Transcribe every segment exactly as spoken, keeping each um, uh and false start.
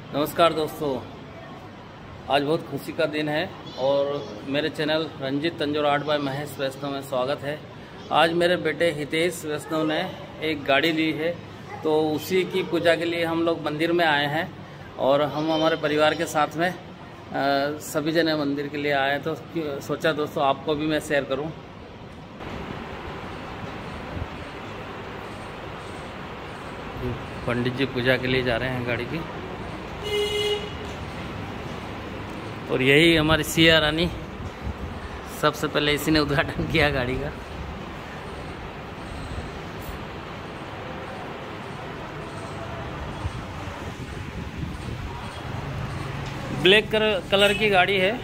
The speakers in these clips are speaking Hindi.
नमस्कार दोस्तों, आज बहुत खुशी का दिन है और मेरे channel Ranjeet Tanjore art by Mahesh Vaishnav में स्वागत है। आज मेरे बेटे हितेश वैष्णव ने एक गाड़ी ली है, तो उसी की पूजा के लिए हम लोग मंदिर में आए हैं और हम हमारे परिवार के साथ में आ, सभी जने मंदिर के लिए आए हैं। तो सोचा दोस्तों आपको भी मैं शेयर करूं। पंडित जी पूजा के लिए जा रहे हैं गाड़ी की, और यही हमारी सिया रानी, सबसे पहले इसी ने उद्घाटन किया गाड़ी का। ब्लैक कलर की गाड़ी है।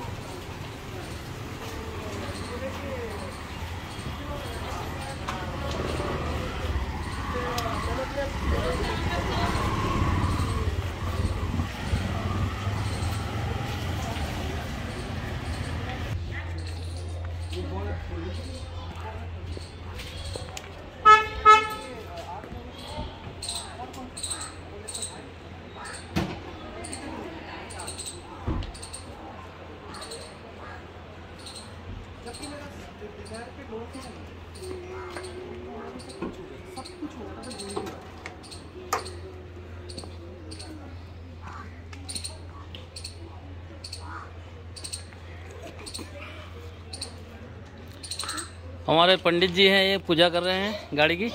हमारे पंडित जी हैं, ये पूजा कर रहे हैं गाड़ी की।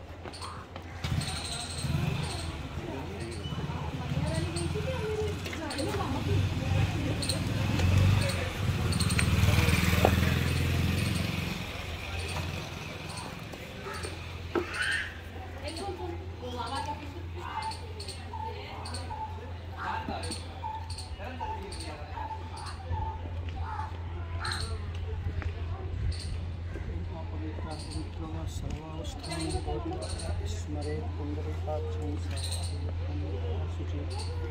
स्मरे पुंडरीकाक्षं शुचि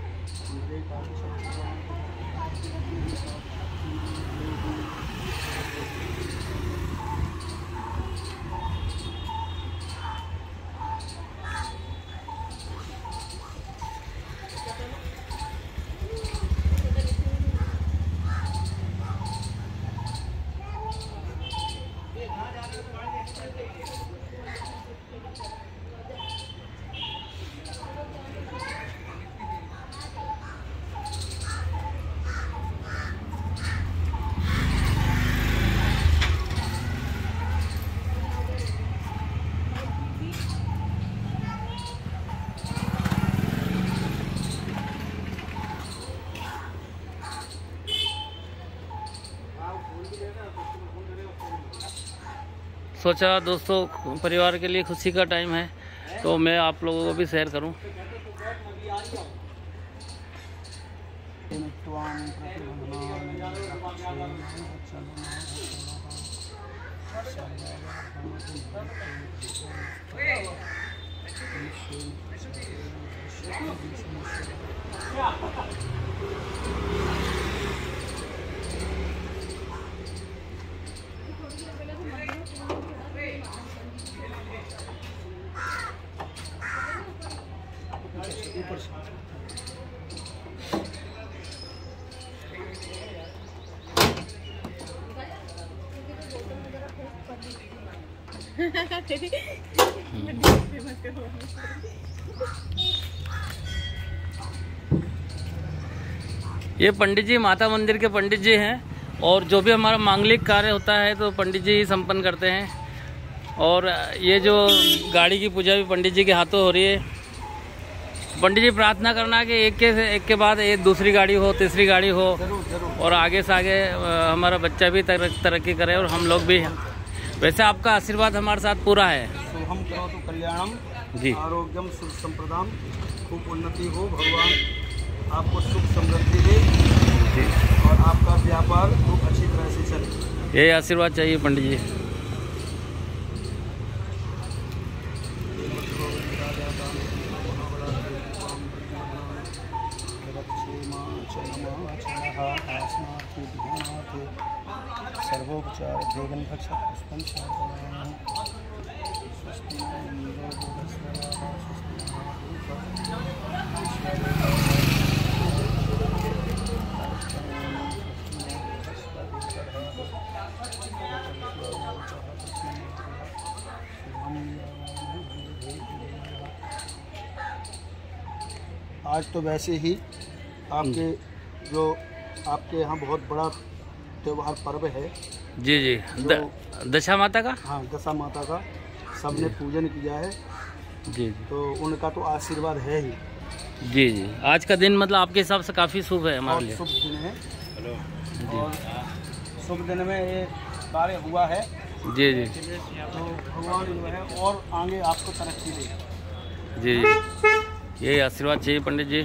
सोचा दोस्तों परिवार के लिए खुशी का टाइम है, तो मैं आप लोगों को भी शेयर करूं। ये पंडित जी माता मंदिर के पंडित जी हैं, और जो भी हमारा मांगलिक कार्य होता है तो पंडित जी ही संपन्न करते हैं। और ये जो गाड़ी की पूजा भी पंडित जी के हाथों हो रही है। पंडित जी प्रार्थना करना कि एक के एक के बाद एक दूसरी गाड़ी हो, तीसरी गाड़ी हो, और आगे से आगे हमारा बच्चा भी तरक्की करे और हम लोग भी। वैसे आपका आशीर्वाद हमारे साथ पूरा है। शुभम करोतु कल्याणम जी, आरोग्यम सुख संप्रदाम, खूब उन्नति हो, भगवान आपको सुख समृद्धि दे जी, और आपका व्यापार खूब अच्छी तरह से चले। यही आशीर्वाद चाहिए पंडित जी। सर्वोपचार भेगन भक्षा पुष्पम स्वस्ति आज तो वैसे ही आपके जो आपके यहाँ बहुत बड़ा त्यौहार पर्व है। जी जी, द, दशा माता का। हाँ, दशा माता का सबने पूजन किया है। जी जी, तो उनका तो आशीर्वाद है ही। जी जी, आज का दिन मतलब आपके हिसाब से काफ़ी शुभ है हमारे लिए। शुभ दिन है। और शुभ दिन में ये कार्य हुआ है। जी जी, तो भगवान जो है और आगे आपको तरक्की दे। जी जी, यही आशीर्वाद चाहिए पंडित जी।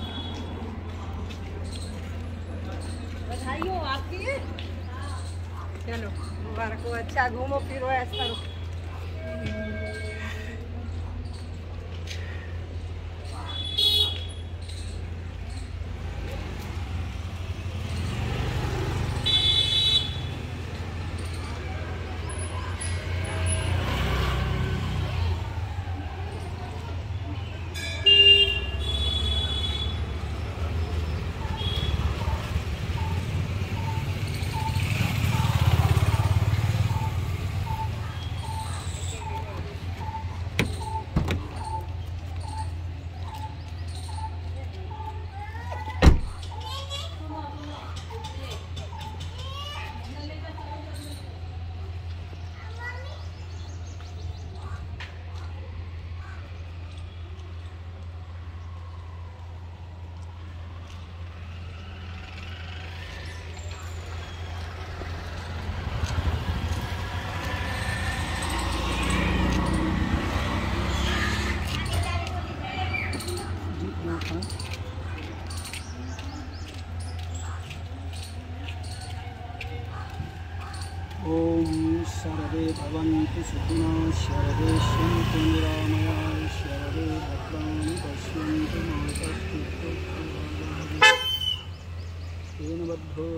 बधाई हो आपकी। चलो मुबारक हो, अच्छा घूमो फिरो ऐसा करो। ओम सर्वे भवन्तु सुखिनः, सर्वे सन्तु निरामयाः, सर्वे भद्राणि पश्यन्तु मा कश्चित् तेन बद्धो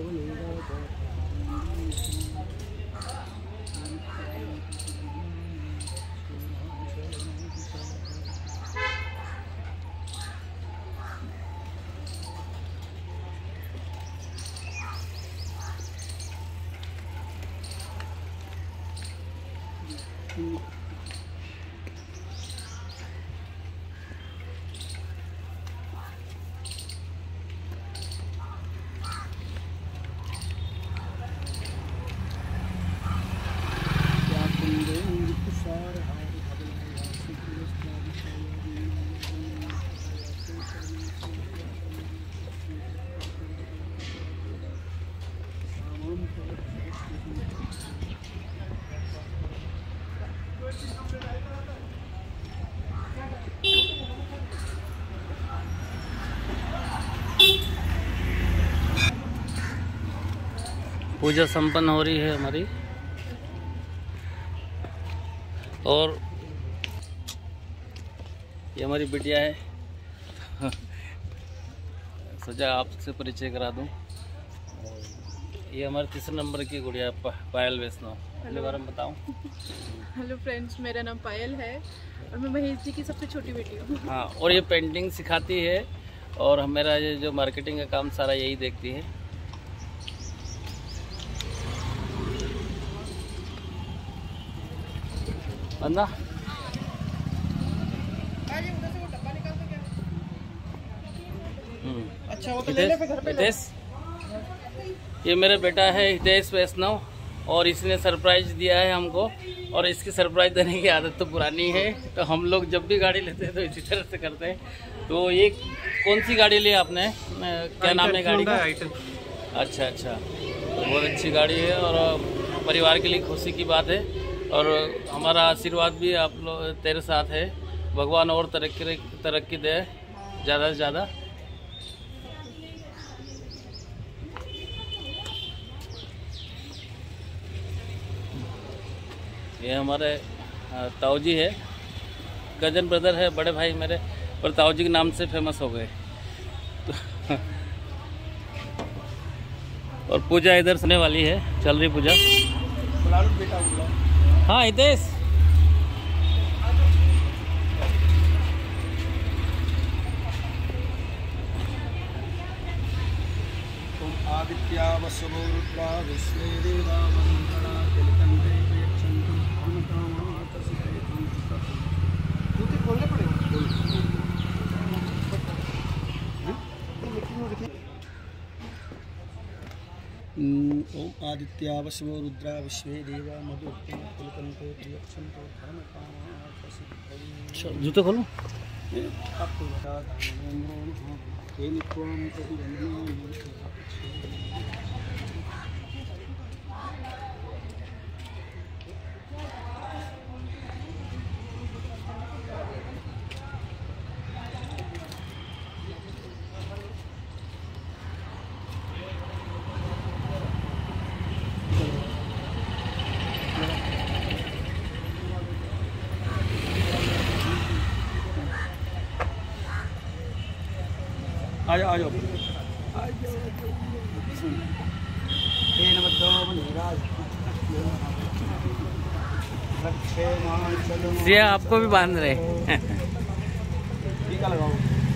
पूजा संपन्न हो रही है हमारी। और ये हमारी बिटिया है। सोचा आपसे परिचय करा दूं। ये हमारे तीसरे नंबर की गुड़िया पायल वैष्णव, अपने बारे में बताऊं। हेलो फ्रेंड्स, मेरा नाम पायल है और मैं महेश जी की सबसे छोटी बेटी हूँ। हाँ, और ये पेंटिंग सिखाती है और मेरा ये जो मार्केटिंग का काम सारा यही देखती है। बंदा अच्छा, वो तो ले ले फिर घर पे ले। हितेश, ये मेरा बेटा है हितेश वैष्णव और इसने सरप्राइज दिया है हमको। और इसकी सरप्राइज देने की आदत तो पुरानी है, तो हम लोग जब भी गाड़ी लेते हैं तो इसी तरह से करते हैं। तो ये कौन सी गाड़ी ली आपने, क्या नाम है गाड़ी का? अच्छा अच्छा, तो बहुत अच्छी गाड़ी है और परिवार के लिए खुशी की बात है। और हमारा आशीर्वाद भी आप लोग तेरे साथ है। भगवान और तरक्की तरक्की दे ज़्यादा से ज़्यादा। ये हमारे ताऊजी है, कजन ब्रदर है, बड़े भाई मेरे, पर ताऊजी के नाम से फेमस हो गए। तो और पूजा इधर सुनने वाली है, चल रही पूजा। बेटा हाँ हितेश, आदित्या वसवो रुद्रा विश्वे देवा वन्दना तिलकन्ते प्रयच्छन्तु कामकामातसिते। बोलने पड़ेगा। ओम आदित्या वसवो रुद्रा विश्वे देवा मधुक्तं कुलकंतो त्रियक्षंतो धर्मकामा। जूते खोलो। आपको बता आ जाओ आ जाओ ये आपको भी बांध रहे। टीका लगाओ।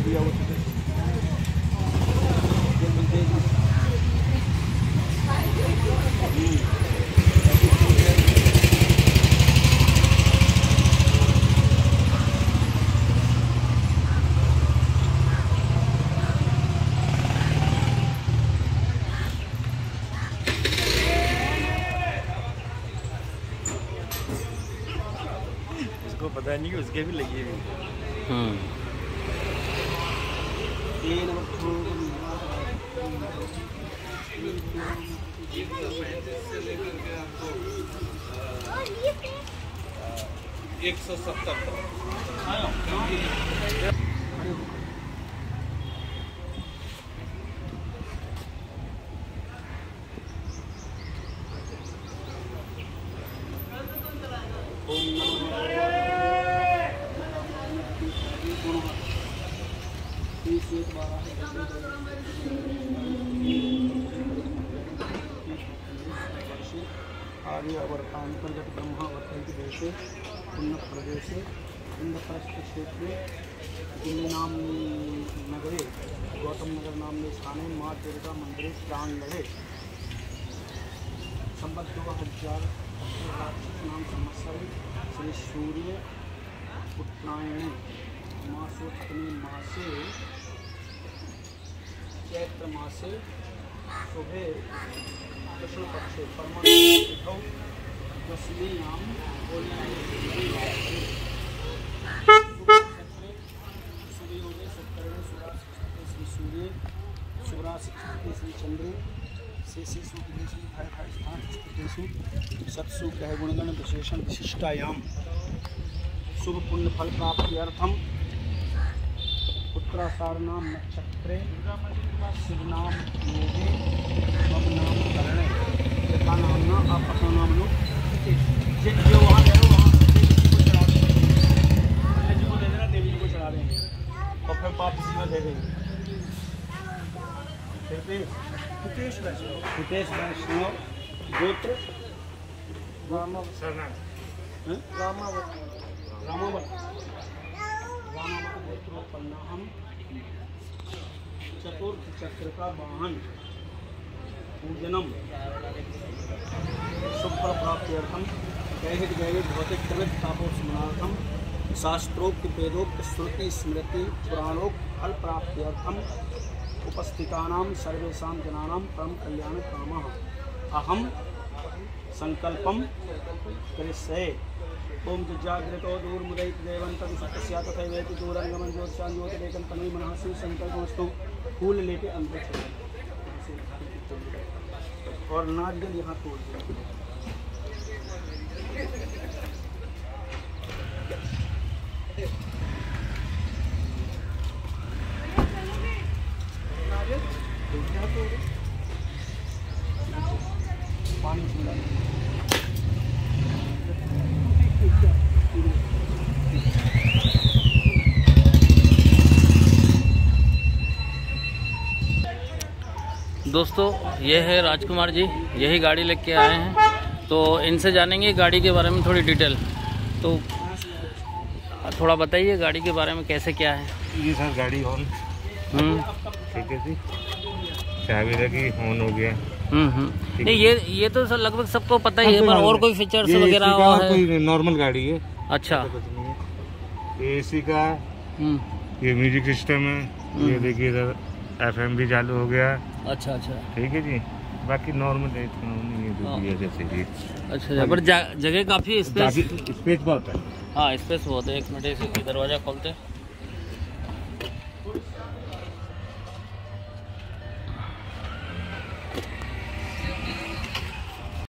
उसको पता नहीं कि उसके भी लगी हुई। हम्म एक सौ सत्तर आर्यावर्तांतर्गत ब्रह्मा वर्तन्ति देशे पुण्य प्रदेशे इंद्रप्रस्थ क्षेत्रे दिल्लीनाम नगरे गौतम नगर नामने स्थाने माँ दुर्गा मंदिरे प्रांगणे संबत दो हजार नाम संवत्सर श्री सूर्य उत्तरायणे मासोत्तमे मासे चैत्र मासे शुभे कृष्ण पक्षे परमाणु दशमी नाम सूर्योदय सत्कर्णे श्री सूर्य शुभराशि श्री चंद्रे शेषेषु विदेशु भय भय स्थान स्थितेषु सत्सु कह गुणगण विशेषण विशिष्टायाम शुभ पुण्य फल प्राप्त्यर्थम उत्तराषाढ़नाम नक्षत्रे शिवनाम योगे मम नाम करणे यथा नामना आप अपना नाम लो। जिन जो वहाँ गए वहाँ देवी जी को चढ़ा देंगे, पंडित जी को दे देना, देवी जी को चढ़ा देंगे और फिर वापस में दे देंगे। हितेश वैष्णव हितेश वैष्णव गोत्र रामावत रामावत रामावत रामावत गोत्रोत्पन्ना हम चतुर्थ चक्र का वाहन पूजनम शुभ प्राप्त्यर्थम दैहिक दैविक भौतिक त्रिविध तापोस्मरणार्थम शास्त्रोक्त वेदोक्त श्रुति स्मृति पुराणोक्त फल प्राप्त्यर्थम उपस्थितानां सर्वेषां जनानां परम कल्याण कामः अहम संकल्पम करिष्ये। ओम जागृतो दूरमुदयित देवं तद सत्स्या तथैवेति दूरंगमं ज्योतिषां ज्योतिरेकं तन्मे मनः श्री संकल्पमस्तु। फूल लेके अंदर चले और नारियल यहाँ तोड़ दिया। पानी मिला दोस्तों, ये है राजकुमार जी, यही गाड़ी लेके आए हैं, तो इनसे जानेंगे गाड़ी के बारे में थोड़ी डिटेल। तो थोड़ा बताइए गाड़ी के बारे में कैसे क्या है। ये सर गाड़ी ऑन ठीक है जी, चाबी लगी ऑन हो गया। हम्म हम्म नहीं, ये ये तो सर लगभग सबको पता ही है, पर और कोई फीचर्स वगैरह है? कोई नॉर्मल गाड़ी है। अच्छा, एसी का ये म्यूजिक सिस्टम है, ये देखिए सर एफएम भी चालू हो गया। अच्छा अच्छा ठीक है जी। बाकी नॉर्मल है, इतना नहीं है जो भी है जैसे भी। अच्छा, पर जा- जगह काफ़ी स्पेस, काफी स्पेस बहुत है। हाँ स्पेस बहुत है। एक मिनट इसे दरवाज़ा खोलते हैं।